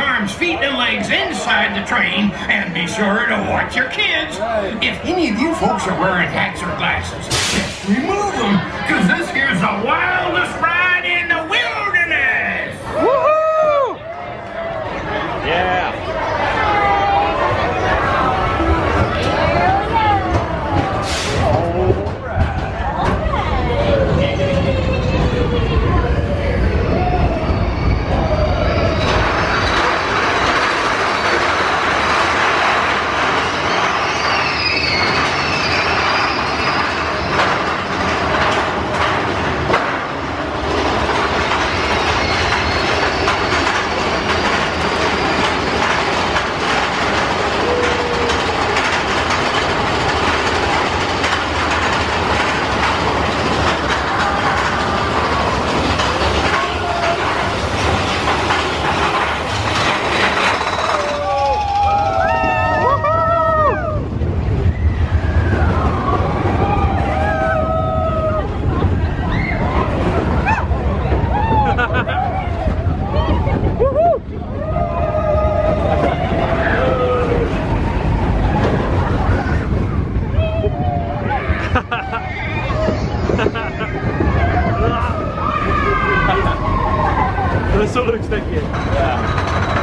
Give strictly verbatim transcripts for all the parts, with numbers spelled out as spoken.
arms, feet, and legs inside the train, and be sure to watch your kids. If any of you folks are wearing hats or glasses, just remove them, because this here's the wildest ride in the wilderness. Woohoo! Yeah. This one looks like it. Yeah.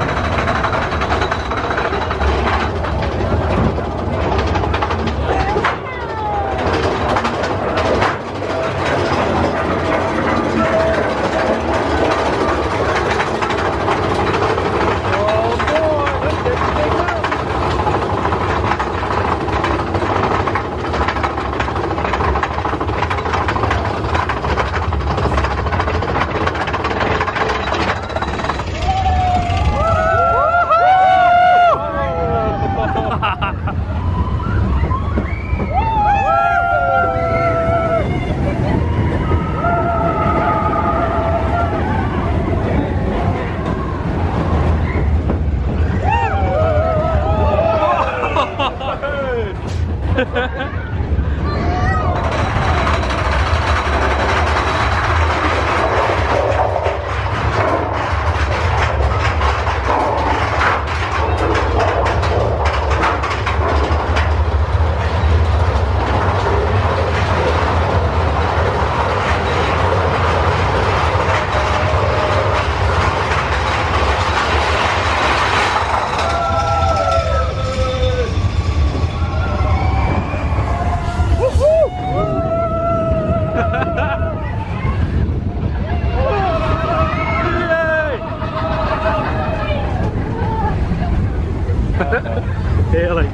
Yeah, like.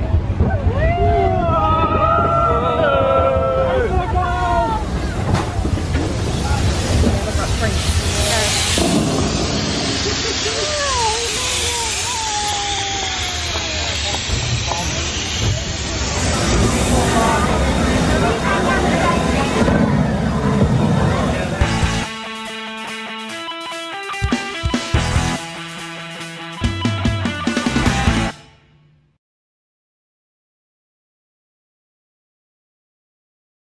Look how strange.